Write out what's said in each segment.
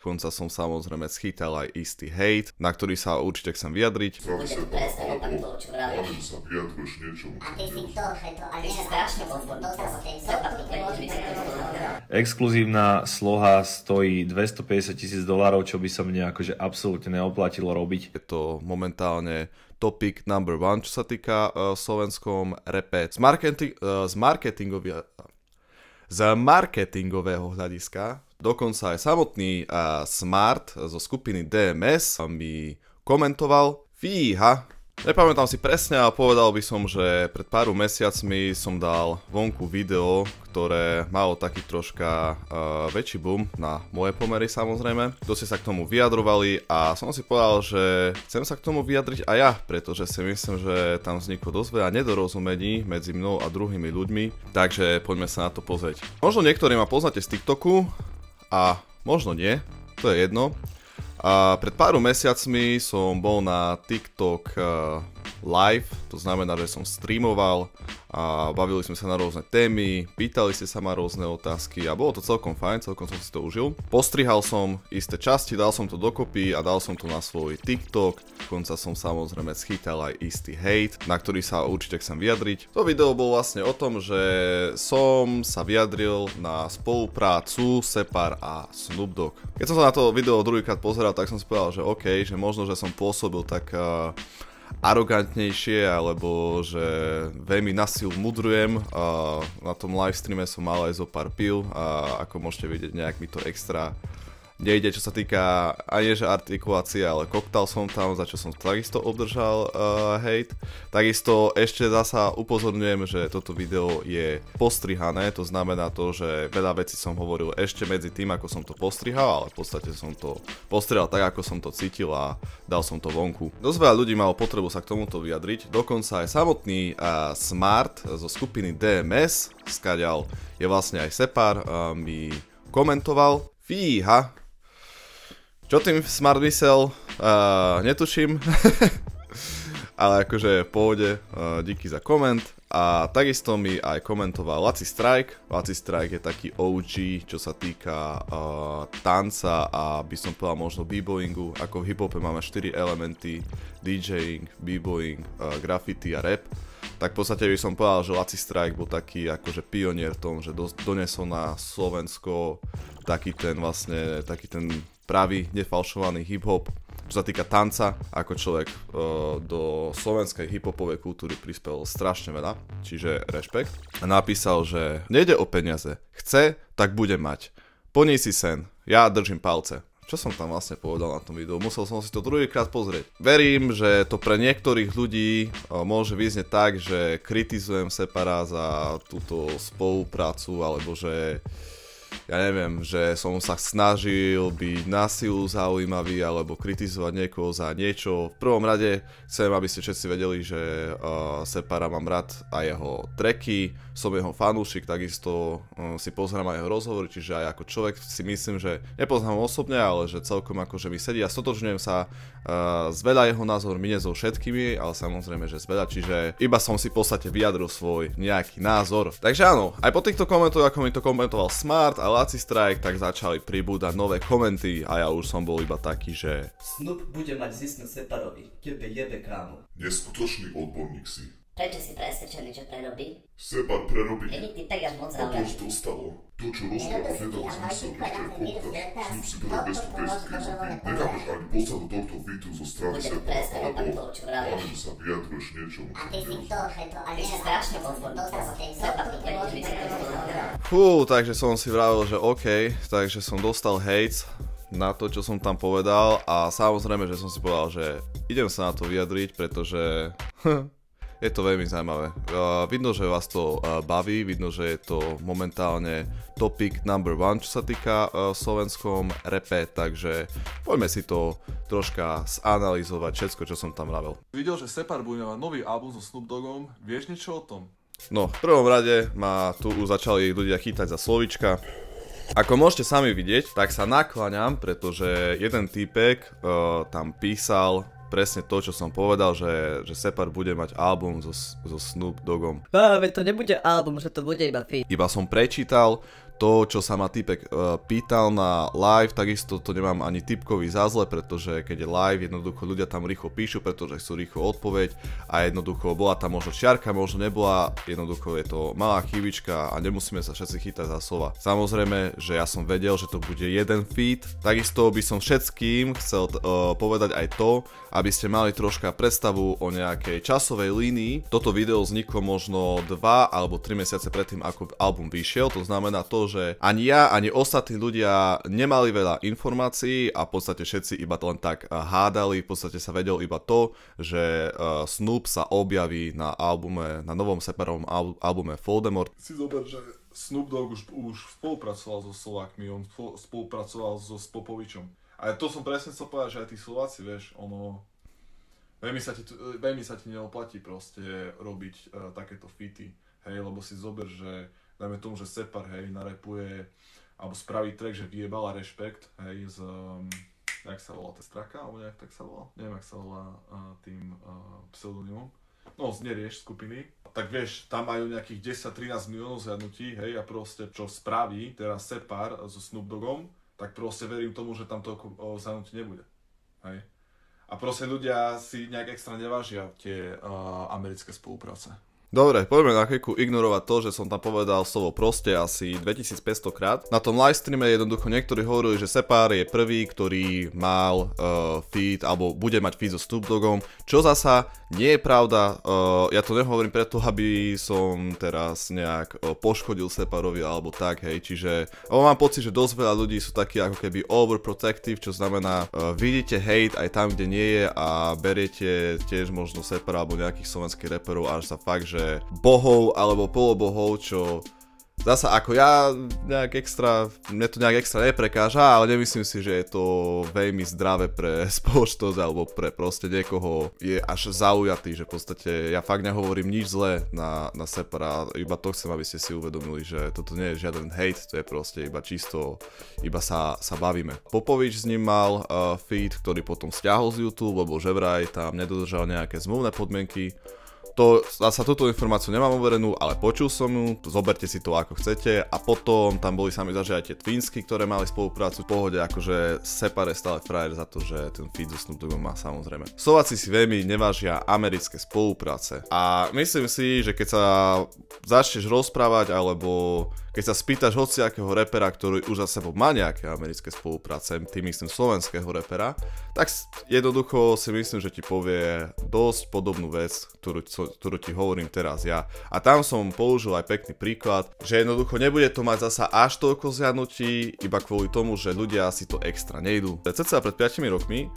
Dokonca som samozrejme schytal aj istý hejt, na ktorý sa určite chcem vyjadriť. Bude to presne opak toho, čo vravíš. Že sa vyjadruješ niečomu. A ty si to, že to, ale nie strašne komfortný. Exkluzívna sloha stojí $250,000, čo by sa mne akože absolútne neoplatilo robiť. Je to momentálne topic number one, čo sa týka slovenskom rape. Z marketingového hľadiska dokonca aj samotný Smart zo skupiny DMS mi komentoval: fíha, nepamätám si presne, ale povedal by som, že pred pár mesiacmi som dal vonku video, ktoré malo taký troška väčší boom na moje pomery samozrejme. Dosť sa k tomu vyjadrovali a som si povedal, že chcem sa k tomu vyjadriť aj ja, pretože si myslím, že tam vzniklo dosť veľa nedorozumení medzi mnou a druhými ľuďmi, takže poďme sa na to pozrieť. Možno niektorí ma poznáte z TikToku a možno nie, to je jedno. A pred pár mesiacmi som bol na TikTok live, to znamená, že som streamoval a bavili sme sa na rôzne témy, pýtali ste sa ma rôzne otázky a bolo to celkom fajn, celkom som si to užil. Postrihal som isté časti, dal som to dokopy a dal som to na svoj TikTok, dokonca som samozrejme schytal aj istý hejt, na ktorý sa určite chcem vyjadriť. To video bolo vlastne o tom, že som sa vyjadril na spoluprácu Separ a Snoop Dogg. Keď som sa na to video druhýkrát pozeral, tak som si povedal, že OK, že možno, že som pôsobil tak arogantnejšie, alebo že veľmi na silu mudrujem. Na tom livestreame som mal aj zo pár pil a ako môžete vidieť, nejak mi to extra nejde, čo sa týka aj že artikulácie, ale koktal som tam, za čo som takisto obdržal hejt. Takisto ešte zasa upozorňujem, že toto video je postrihané, to znamená to, že veľa vecí som hovoril ešte medzi tým, ako som to postrihal, ale v podstate som to postrihal tak, ako som to cítil a dal som to vonku. Dosť veľa ľudí malo potrebu sa k tomuto vyjadriť, dokonca aj samotný Smart zo skupiny DMS, skadiaľ je vlastne aj Separ, mi komentoval: fíha, čo tým Smart myslel, netuším, ale akože v pohode, díky za koment. A takisto mi aj komentoval Laci Strike. Laci Strike je taký OG, čo sa týka tanca a by som povedal možno b-boyingu. Ako v hiphope máme 4 elementy: DJing, b-boying, graffiti a rap. Tak v podstate by som povedal, že Laci Strike bol taký akože pionier v tom, že donesol na Slovensko taký ten pravý, nefalšovaný hip-hop. Čo sa týka tanca, ako človek do slovenskej hip-hopovej kultúry prispel strašne veľa, čiže rešpekt. A napísal, že nejde o peniaze, chce, tak bude mať. Plní si sen, ja držím palce. Čo som tam vlastne povedal na tom videu? Musel som si to druhýkrát pozrieť. Verím, že to pre niektorých ľudí môže vyznieť tak, že kritizujem Separa za túto spoluprácu, alebo že ja neviem, že som sa snažil byť na silu zaujímavý alebo kritizovať niekoho za niečo. V prvom rade chcem, aby ste všetci vedeli, že Separa mám rád a jeho tracky, som jeho fanúšik, takisto si pozerám aj jeho rozhovory, čiže aj ako človek si myslím, že nepoznám ho osobne, ale že celkom akože mi sedí a stotožňujem sa s veľa jeho názormi, nie so všetkými, ale samozrejme, že s veľa, čiže iba som si v podstate vyjadril svoj nejaký názor. Takže áno, aj po týchto komentoch, ako mi to komentoval Smart a Laci Strike, tak začali pribúdať nové komenty a ja už som bol iba taký, že Snoop bude mať zisk na Separovi, tebe jebe kámo. Neskutočný odborník si. Prečo si presvedčený, čo prerobí? Separ prerobí. Kedy ty tak až moc A to zaujímavé. už dostalo. To, čo rozpráva, nedáva zmysel, keď to je koktav. Snoop si bere 250 keď nechápeš ani poslať do tohto fitu zo strany Bude to Separa, presne opak alebo toho, čo vravíš. že sa vyjadruješ niečomu. A ty si to, že to, ale nie strašne komfortný. takže som si vravil, že OK, takže som dostal hejt na to, čo som tam povedal a samozrejme, že som si povedal, že idem sa na to vyjadriť, pretože je to veľmi zaujímavé. Vidno, že vás to baví, vidno, že je to momentálne topic number one, čo sa týka slovenskom rape, takže poďme si to troška zanalizovať všetko, čo som tam vravel. Videl, že Separ bude mať nový album so Snoop Doggom, vieš niečo o tom? No, v prvom rade ma tu už začali ľudia chytať za slovička. Ako môžete sami vidieť, tak sa nakláňam, pretože jeden týpek tam písal presne to, čo som povedal, že Separ bude mať album so Snoop Doggom. Veď to nebude album, že to bude iba feat. Iba som prečítal to, čo sa ma typek pýtal na live, takisto to nemám ani typkový zázle, pretože keď je live, jednoducho ľudia tam rýchlo píšu, pretože chcú rýchlo odpoveď a jednoducho bola tam možno čiarka, možno nebola, jednoducho je to malá chybička a nemusíme sa všetci chytať za slova. Samozrejme, že ja som vedel, že to bude jeden feed, takisto by som všetkým chcel povedať aj to, aby ste mali troška predstavu o nejakej časovej línii. Toto video vzniklo možno 2 alebo 3 mesiace predtým, ako album vyšiel, to znamená to, že ani ja, ani ostatní ľudia nemali veľa informácií a v podstate všetci iba len tak hádali, v podstate sa vedel iba to, že Snoop sa objaví na albume, na novom separovom albume Voldemort. Si zober, že Snoop Dogg už spolupracoval so Slovákmi, on spolupracoval so Popovičom. A to som presne chcel povedať, že aj tí Slováci, vieš, veľmi sa ti neoplatí proste robiť takéto featy, hej, lebo si zober, že dajme tomu, že Separ, hej, narepuje, alebo spraví track, že vyjebala Rešpekt, hej, z, jak sa volá, Testraka, alebo nejak tak sa volá, neviem, jak sa volá tým pseudonymom, no, z Nerieš skupiny, tak vieš, tam majú nejakých 10-13 miliónov zhľadnutí, hej, a proste, čo spraví teraz Separ so Snoop Doggom, tak proste verím tomu, že tam toľko zhľadnutí nebude, hej. A proste ľudia si nejak extra nevážia tie americké spolupráce. Dobre, poďme na chvíľku ignorovať to, že som tam povedal slovo proste asi 2500 krát. Na tom livestreame jednoducho niektorí hovorili, že Separ je prvý, ktorý mal feed, alebo bude mať feed so Snoop Doggom, čo zasa nie je pravda. Ja to nehovorím preto, aby som teraz nejak poškodil Separovi alebo tak, hej, čiže mám pocit, že dosť veľa ľudí sú takí ako keby overprotective, čo znamená vidíte hate aj tam, kde nie je a beriete tiež možno Separa alebo nejakých slovenských reperov až za fakt, že bohov alebo polobohov, čo zasa ako ja nejak extra, mne to nejak extra neprekáža, ale nemyslím si, že je to veľmi zdravé pre spoločnosť alebo pre proste niekoho je až zaujatý, že v podstate ja fakt nehovorím nič zlé na Separa, iba to chcem, aby ste si uvedomili, že toto nie je žiaden hate, to je proste iba čisto, iba sa bavíme. Popovič s ním mal feed, ktorý potom stiahol z YouTube, lebo že vraj tam nedodržal nejaké zmluvné podmienky. To, zasa túto informáciu nemám overenú, ale počul som ju, zoberte si to ako chcete a potom tam boli sami zažiť aj tie Twinsky, ktoré mali spoluprácu v pohode, akože Separ je stále frajer za to, že ten feed so Snoop Doggom má samozrejme. Slováci si veľmi nevážia americké spolupráce a myslím si, že keď sa začneš rozprávať alebo keď sa spýtaš hociakého repera, ktorý už za sebou má nejaké americké spolupráce, tým myslím slovenského repera, tak jednoducho si myslím, že ti povie dosť podobnú vec, ktorú ti hovorím teraz ja. A tam som použil aj pekný príklad, že jednoducho nebude to mať zasa až toľko zhľadnutí, iba kvôli tomu, že ľudia si to extra nejdú. Cca pred 5 rokmi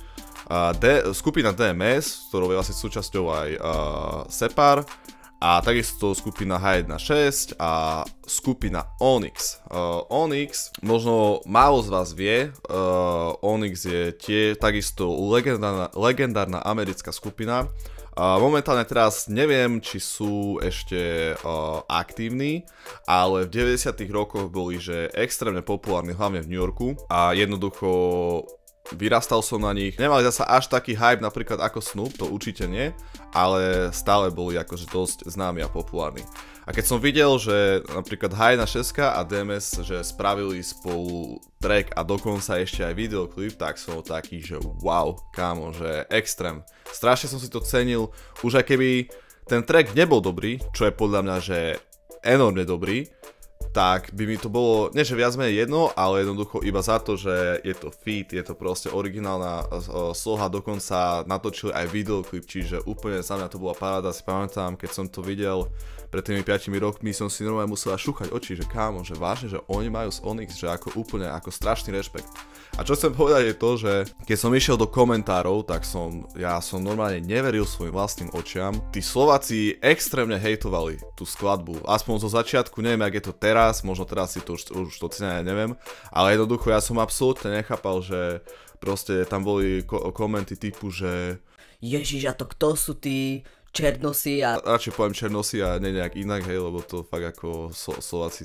skupina DMS, ktorou je vlastne súčasťou aj Separ, a takisto skupina H1.6 a skupina Onyx. Onyx, možno málo z vás vie, Onyx je takisto legendárna americká skupina. Momentálne teraz neviem, či sú ešte aktívni, ale v 90. rokoch boli že extrémne populárni, hlavne v New Yorku a jednoducho vyrastal som na nich. Nemali zasa až taký hype napríklad ako Snoop, to určite nie, ale stále boli akože dosť známi a populárni. A keď som videl, že napríklad H1.6 a DMS, že spravili spolu track a dokonca ešte aj videoklip, tak som taký, že wow, kámo, že extrém. Strašne som si to cenil, už aj keby ten track nebol dobrý, čo je podľa mňa, že enormne dobrý, tak by mi to bolo, nie že viac menej jedno, ale jednoducho iba za to, že je to feat, je to proste originálna sloha, dokonca natočili aj videoklip, čiže úplne za mňa to bola paráda, si pamätám, keď som to videl pred tými 5 rokmi, som si normálne musela šúchať oči, že kámo, že vážne, že oni majú z Onyx, že ako úplne, ako strašný rešpekt. A čo chcem povedať je to, že keď som išiel do komentárov, tak ja som normálne neveril svojim vlastným očiam. Tí Slováci extrémne hejtovali tú skladbu, aspoň zo začiatku, neviem, jak je to teraz, možno teraz si to už to cena, neviem, ale jednoducho ja som absolútne nechápal, že proste tam boli komenty typu, že Ježiš, a to kto sú tí, černosy a... Radšej poviem černosy a nie nejak inak, hej, lebo to fakt ako Slováci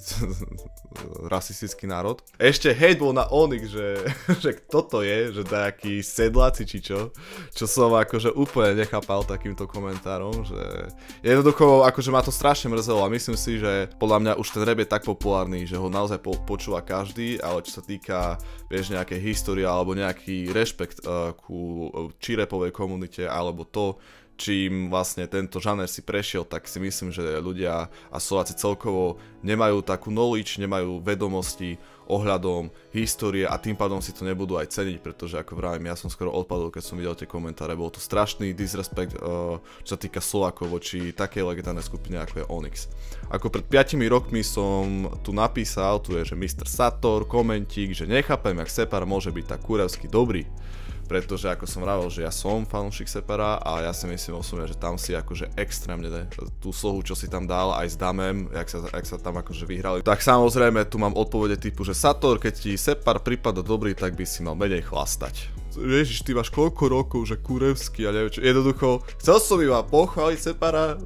rasistický národ. Ešte hejt bol na Onyx, že kto to je, že nejakí sedláci či čo som akože úplne nechápal takýmto komentárom, že jednoducho akože ma to strašne mrzelo a myslím si, že podľa mňa už ten rap je tak populárny, že ho naozaj počúva každý, ale čo sa týka, vieš, nejakej histórie alebo nejaký rešpekt ku či rapovej komunite alebo to, čím vlastne tento žáner si prešiel, tak si myslím, že ľudia a Slováci celkovo nemajú takú knowledge, nemajú vedomosti ohľadom histórie a tým pádom si to nebudú aj ceniť, pretože ako vravím, ja som skoro odpadol, keď som videl tie komentáre, bol to strašný disrespekt, čo sa týka Slovákov voči takej legendárnej skupine ako je Onyx. Ako pred 5 rokmi som tu napísal, tu je, že Mr. Sator, komentík, že nechápem, jak Separ môže byť tak kurevsky dobrý. Pretože ako som vravel, že ja som fanúšik Separa a ja si myslím osobne, že tam si akože extrémne tú slohu, čo si tam dal aj s Damem, jak sa tam akože vyhrali. Tak samozrejme tu mám odpovede typu, že Sator, keď ti Separ prípada dobrý, tak by si mal menej chlastať. Ježiš, ty máš koľko rokov, že kurevský a neviem čo. Jednoducho, chcel som iba pochváliť Separa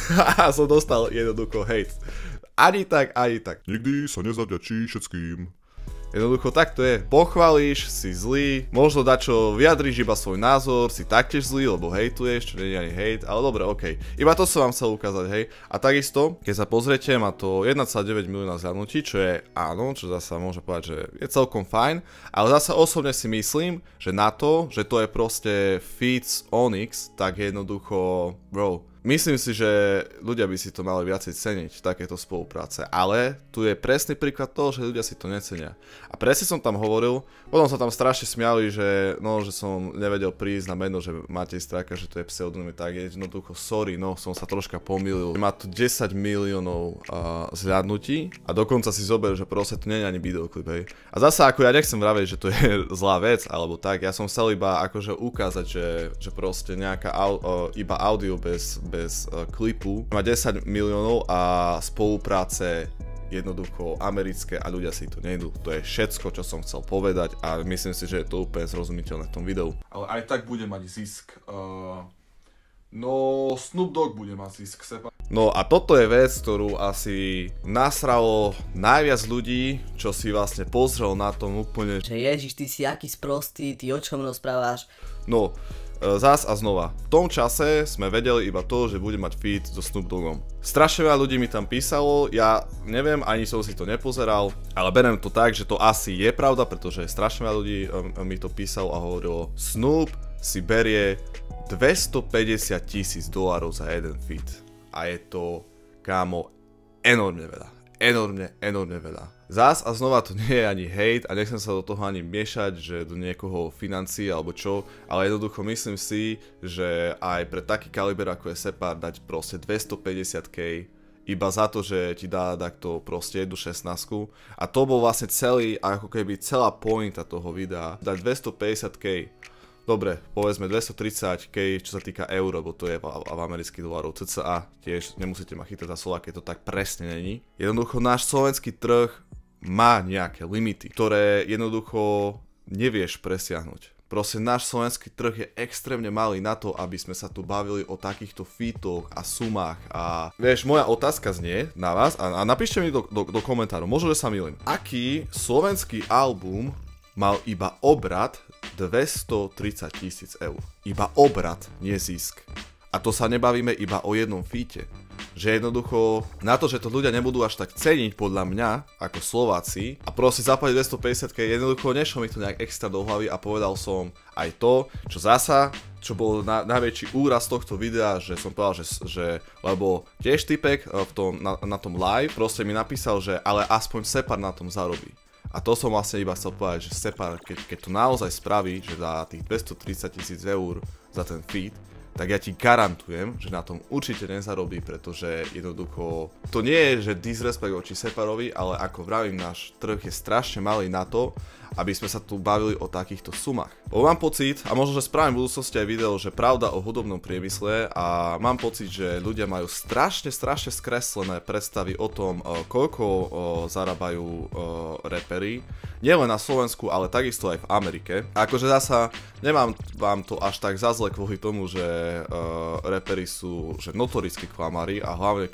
a som dostal jednoducho hejt. Ani tak, ani tak. Nikdy sa nezavďačí všetkým. Jednoducho tak to je, pochválíš, si zlý, možno dačo vyjadríš iba svoj názor, si taktiež zlý, lebo hejtuješ, čo nie je ani hejt, ale dobre, okej. Iba to som vám chcel ukázať, hej. A takisto, keď sa pozriete, má to 1,9 milióna zhľadnutí, čo je áno, čo zasa môžem povedať, že je celkom fajn, ale zasa osobne si myslím, že na to, že to je proste feats Onyx, tak jednoducho, bro, myslím si, že ľudia by si to mali viacej ceniť, takéto spolupráce, ale tu je presný príklad toho, že ľudia si to necenia. A presne som tam hovoril, potom sa tam strašne smiali, že som nevedel prísť na meno, že Matej Straka, že to je pseudonym, tak je jednoducho sorry, som sa troška pomýlil. Má tu 10 miliónov zhľadnutí a dokonca si zober, že proste to nie je ani videoklip, hej. A zasa ako ja nechcem vraviť, že to je zlá vec, alebo tak, ja som chcel iba akože ukázať, že proste nejaká iba audio bez klipu má 10 miliónov a spolupráce jednoducho americké a ľudia si to nejdú. To je všetko, čo som chcel povedať a myslím si, že je to úplne zrozumiteľné v tom videu. Ale aj tak bude mať zisk. No Snoop Dogg bude mať zisk, Sepa. No a toto je vec, ktorú asi nasralo najviac ľudí, čo si vlastne pozrel na tom úplne. Že Ježiš, ty si aký sprostý, ty o čom rozprávaš? No, zás a znova. V tom čase sme vedeli iba to, že bude mať feat so Snoop Doggom. Strašne veľa ľudí mi tam písalo, ja neviem, ani som si to nepozeral, ale beriem to tak, že to asi je pravda, pretože strašne veľa ľudí mi to písalo a hovorilo, Snoop si berie $250,000 za jeden feat. A je to, kámo, enormne veľa. Enormne veľa. Zás a znova to nie je ani hejt a nechcem sa do toho ani miešať, že do niekoho financií alebo čo, ale jednoducho myslím si, že aj pre taký kaliber ako je Separ dať proste 250k iba za to, že ti dá takto proste jednu 16 a to bol vlastne celý, ako keby celá pointa toho videa, dať 250k. Dobre, povedzme 230k, čo sa týka euro, bo to je v amerických dolárov, cca, tiež nemusíte ma chytať za slova, keď to tak presne není. Jednoducho náš slovenský trh má nejaké limity, ktoré jednoducho nevieš presiahnuť. Proste náš slovenský trh je extrémne malý na to, aby sme sa tu bavili o takýchto featoch a sumách a... Vieš, moja otázka znie na vás a napíšte mi do komentárov, možno, že sa mýlim. Aký slovenský album mal iba obrat 230,000 eur. Iba obrat, nie zisk. A to sa nebavíme iba o jednom feate. Že jednoducho, na to, že to ľudia nebudú až tak ceniť podľa mňa, ako Slováci, a proste zaplatiť 250k, jednoducho nešlo mi to nejak extra do hlavy a povedal som aj to, čo zasa, čo bol najväčší úraz tohto videa, že som povedal, že lebo tiež typek na tom live proste mi napísal, že ale aspoň Separ na tom zarobí. A to som vlastne iba chcel povedať, že Separ, keď to naozaj spraví, že dá tých 230,000 eur za ten feat, tak ja ti garantujem, že na tom určite nezarobí, pretože jednoducho to nie je, že disrespekt voči Separovi, ale ako vravím, náš trh je strašne malý na to, aby sme sa tu bavili o takýchto sumách. Mám pocit, a možno, že spravím v budúcnosti aj video, že pravda o hudobnom priemysle a mám pocit, že ľudia majú strašne skreslené predstavy o tom, koľko zarábajú raperi, nielen na Slovensku, ale takisto aj v Amerike. A akože zasa nemám vám to až tak za zle kvôli tomu, že raperi sú že notoricky klamári a hlavne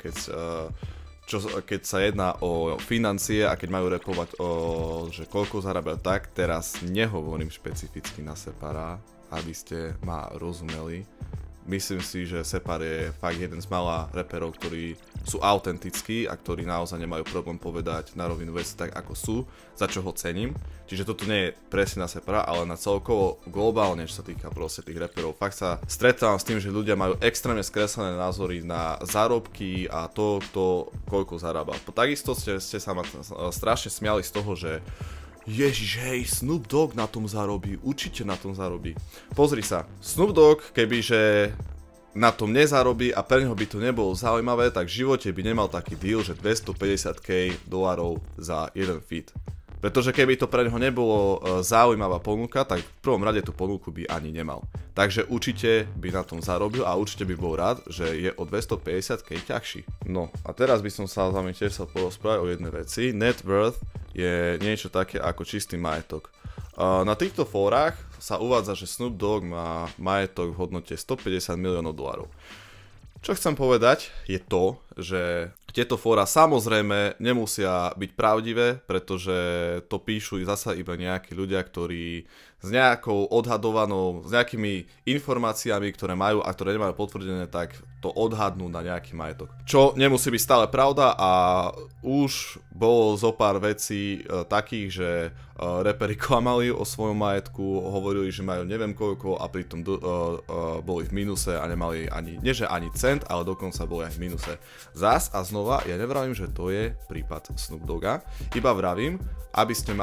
keď sa jedná o financie a keď majú rapovať že koľko zarábajú, tak teraz nehovorím špecificky na Separa, aby ste ma rozumeli. Myslím si, že Separ je fakt jeden z mála raperov, ktorí sú autentickí a ktorí naozaj nemajú problém povedať na rovinu veci tak, ako sú, za čo ho cením. Čiže toto nie je presne na Separa, ale na celkovo globálne, čo sa týka proste tých raperov. Fakt sa stretávam s tým, že ľudia majú extrémne skreslené názory na zárobky a to, kto koľko zarába. Takisto ste sa ma strašne smiali z toho, že Ježiš, hej, Snoop Dogg na tom zarobí, určite na tom zarobí. Pozri sa, Snoop Dogg, kebyže na tom nezarobí a pre neho by to nebolo zaujímavé, tak v živote by nemal taký deal, že $250,000 za jeden feat. Pretože keby to pre neho nebolo zaujímavá ponuka, tak v prvom rade tú ponuku by ani nemal. Takže určite by na tom zarobil a určite by bol rád, že je o $250,000 ťažší. No a teraz by som sa s vami tiež chcel porozprávať o jednej veci. Net worth je niečo také ako čistý majetok. Na týchto fórach sa uvádza, že Snoop Dogg má majetok v hodnote $150 miliónov. Čo chcem povedať je to, že tieto fóra samozrejme nemusia byť pravdivé, pretože to píšu zasa iba nejakí ľudia, ktorí s nejakou odhadovanou, s nejakými informáciami, ktoré majú a ktoré nemajú potvrdené, tak to odhadnú na nejaký majetok. Čo nemusí byť stále pravda a už bolo zo pár vecí takých, že raperi klamali o svojom majetku, hovorili, že majú neviem koľko a pritom boli v mínuse a nemali ani, nie že ani cent, ale dokonca boli aj v mínuse. Zas a znova, ja nevravím, že to je prípad Snoop Dogga, iba vravím, aby ste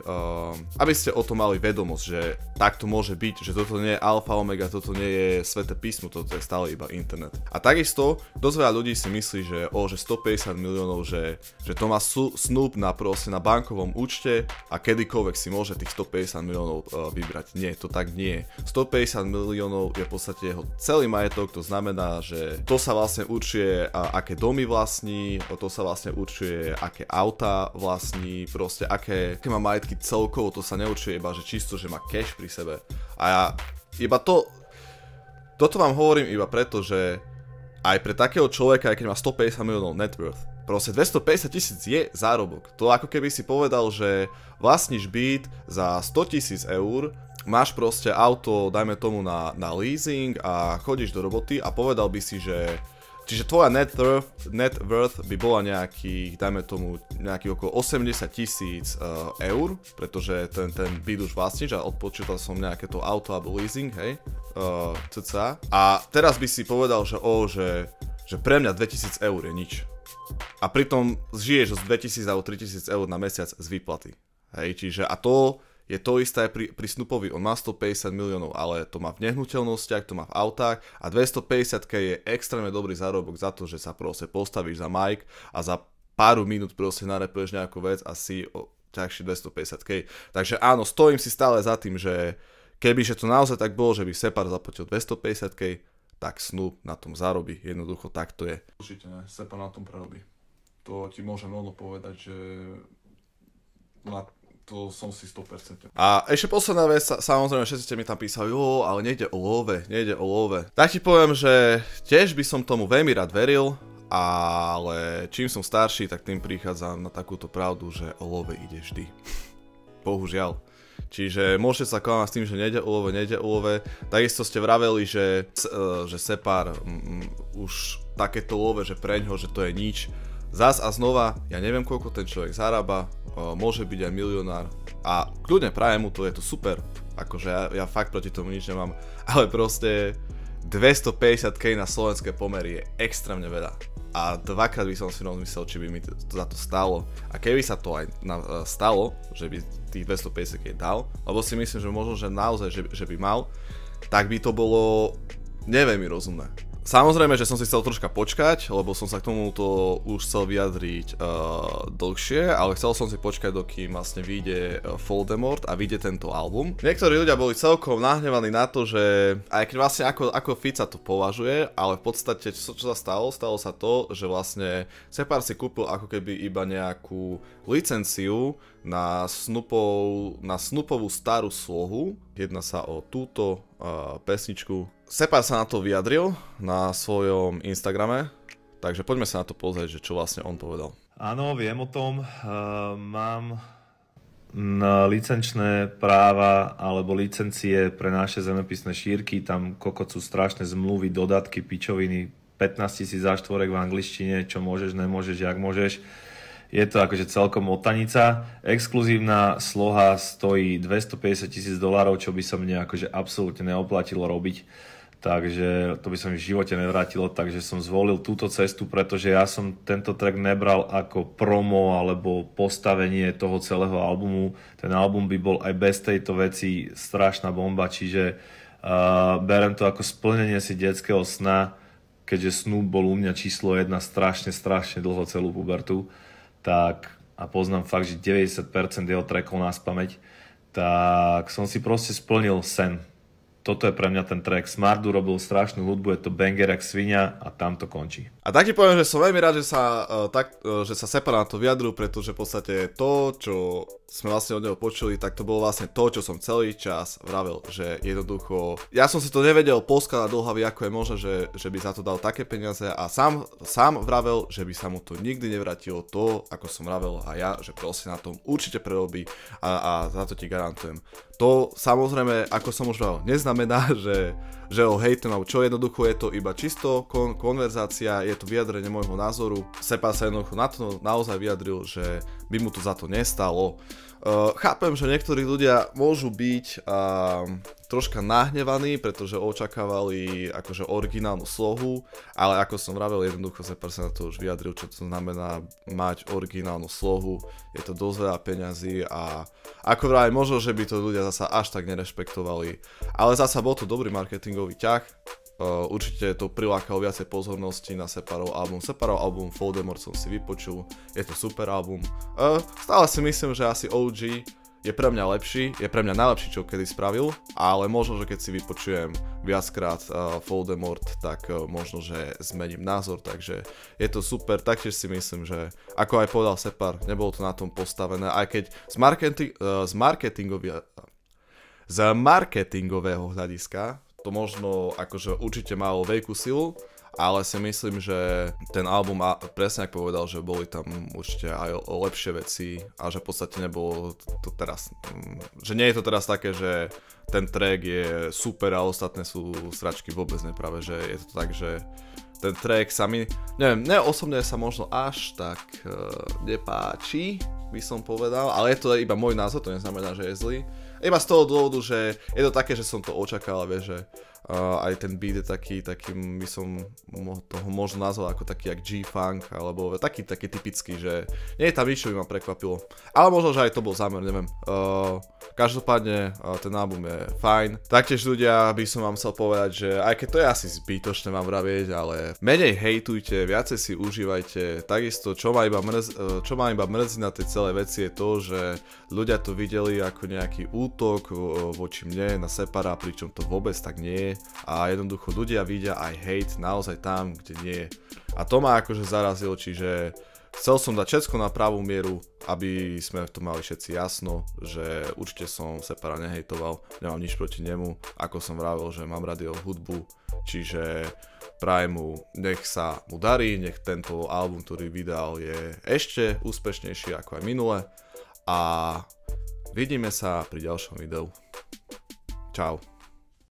o tom mali vedomosť, že takto môže byť, že toto nie je alfa omega, toto nie je sväté písmo, toto je stále iba internet. A takisto dosť veľa ľudí si myslí, že 150 miliónov, že to má Snoop na bankovom účte a kedykoľvek si môže tých 150 miliónov vybrať. Nie, to tak nie. 150 miliónov je v podstate jeho celý majetok, to znamená, že to sa vlastne určuje, aké domy vlastní, to sa vlastne určuje, aké auta vlastní, proste aké má majetky celkovo, to sa neurčuje iba, že čisto, že má cash pri sebe. A ja iba toto vám hovorím iba preto, že aj pre takého človeka, aj keď má 150 miliónov net worth, proste 250 000 je zárobok. To ako keby si povedal, že vlastníš byt za 100 000 eur, máš proste auto, dajme tomu na leasing a chodíš do roboty a povedal by si, že čiže tvoja net worth by bola nejakých, dajme tomu, nejakých okolo 80 000 eur, pretože ten byt už vlastníš a odpočítal som nejaké to auto alebo leasing, hej, cca. A teraz by si povedal, že pre mňa 2000 eur je nič. A pritom žiješ z 2000 alebo 3000 eur na mesiac z výplaty. Hej, čiže a to je to isté aj pri Snoopovi, on má 150 miliónov, ale to má v nehnuteľnostiach, to má v autách a 250k je extrémne dobrý zárobok za to, že sa proste postavíš za mic a za pár minút proste narepuješ nejakú vec a si ťažší 250k. Takže áno, stojím si stále za tým, že kebyže to naozaj tak bolo, že by Separ zaplatil 250k, tak Snoop na tom zarobí, jednoducho tak to je. Určite ne, Separ na tom prerobí. To ti môžem rovno povedať, že to som si 100%. A ešte posledná vec, samozrejme všetci ste mi tam písali, ale nejde o love. Tak ti poviem, že tiež by som tomu veľmi rád veril, ale čím som starší, tak tým prichádzam na takúto pravdu, že o love ide vždy. Bohužiaľ. Čiže môžete sa klamať s tým, že nejde o love. Takisto ste vraveli, že Separ už takéto love, že preňho, že to je nič. Zas a znova, ja neviem koľko ten človek zarába, môže byť aj milionár a kľudne prajem mu to, je to super, akože ja fakt proti tomu nič nemám, ale proste 250k na slovenské pomery je extrémne veľa a dvakrát by som si rozmyslel, či by mi to za to stálo a keby sa to aj stalo, že by tých 250k dal, lebo si myslím, že možno, že naozaj, že by mal, tak by to bolo neveľmi rozumné. Samozrejme, že som si chcel troška počkať, lebo som sa k tomuto už chcel vyjadriť dlhšie, ale chcel som si počkať, dokým vlastne vyjde Voldemort a vyjde tento album. Niektorí ľudia boli celkom nahnevaní na to, že aj keď vlastne ako Fica to považuje, ale v podstate čo sa stalo? Stalo sa to, že vlastne Separ si kúpil ako keby iba nejakú licenciu na Snoopovú starú slohu. Jedná sa o túto pesničku Separ sa na to vyjadril na svojom Instagrame, takže poďme sa na to pozrieť, že čo vlastne on povedal. Áno, viem o tom. Mám licenčné práva alebo licencie pre naše zemepisné šírky, tam kokot sú strašné zmluvy, dodatky, pičoviny, 15 000 za štvorek v angličtine, čo môžeš, nemôžeš, jak môžeš. Je to akože celkom otanica. Exkluzívna sloha stojí $250,000, čo by sa mne akože absolútne neoplatilo robiť. Takže to by sa mi v živote nevrátilo, takže som zvolil túto cestu, pretože ja som tento track nebral ako promo alebo postavenie toho celého albumu. Ten album by bol aj bez tejto veci strašná bomba, čiže berem to ako splnenie si detského sna, keďže Snoop bol u mňa číslo 1 strašne dlho celú pubertu. Tak, a poznám fakt, že 90% jeho trackov na spamäť, tak som si proste splnil sen. Toto je pre mňa ten track. Smartu robil strašnú hudbu, je to banger jak svinia a tam to končí. A tak ti poviem, že som veľmi rád, že sa Separ na to vyjadril, pretože v podstate to, čo sme vlastne od neho počuli, tak to bolo vlastne to, čo som celý čas vravel, že jednoducho, ja som si to nevedel poskladať do hlavy, ako je možné, že by za to dal také peniaze a sám vravel, že by sa mu to nikdy nevrátilo to, ako som vravel a ja, že proste na tom určite prerobí a za to ti garantujem. To samozrejme, ako som už vravel, neznamená, že ho hejtujem, čo jednoducho je to iba čisto konverzácia, je to vyjadrenie môjho názoru. Separ sa jednoducho na to naozaj vyjadril, že by mu to za to nestalo. Chápem, že niektorí ľudia môžu byť troška nahnevaní, pretože očakávali akože originálnu slohu, ale ako som vravel, jednoducho Separ sa na to už vyjadril, čo to znamená mať originálnu slohu. Je to dosť veľa peňazí a ako vravel, možno, že by to ľudia zasa až tak nerešpektovali, ale zasa bol to dobrý marketingový ťah. Určite to prilákalo viacej pozornosti na Separov album. Separov album Voldemort som si vypočul, je to super album. Stále si myslím, že asi OG je pre mňa lepší, je pre mňa najlepší, čo kedy spravil, ale možno, že keď si vypočujem viackrát Voldemort, tak možno, že zmením názor, takže je to super. Taktiež si myslím, že ako aj povedal Separ, nebolo to na tom postavené, aj keď z marketingového hľadiska to možno akože určite malo veľkú silu, ale si myslím, že ten album, presne ako povedal, že boli tam určite aj lepšie veci a že v podstate nebolo to teraz, že nie je to teraz také, že ten track je super a ostatné sú sračky, vôbec nepravé, že je to tak, že ten track sa mi, neviem, osobne sa možno až tak nepáči, by som povedal, ale je to iba môj názor, to neznamená, že je zlý. Iba z toho dôvodu, že je to také, že som to očakával, vieš, že aj ten beat je taký by som toho možno nazval ako taký jak G-Funk, alebo taký typický, že nie je tam nič, čo by ma prekvapilo. Ale možno, že aj to bol zámer, neviem. Každopádne ten album je fajn. Taktiež ľudia, by som vám chcel povedať, že aj keď to je asi zbytočné vám vravieť, ale menej hejtujte, viacej si užívajte. Takisto, čo ma iba mrzí na tej celej veci je to, že ľudia to videli ako nejaký útok voči mne na Separa, pričom to vôbec tak nie je. A jednoducho ľudia vidia aj hejt naozaj tam, kde nie je. A to ma akože zarazilo, čiže chcel som dať všetko na pravú mieru, aby sme v tom mali všetci jasno, že určite som Separa nehejtoval, nemám nič proti nemu, ako som vravel, že mám rád jeho hudbu, čiže prajem mu, nech sa mu darí, nech tento album, ktorý vydal, je ešte úspešnejší ako aj minule a vidíme sa pri ďalšom videu. Čau.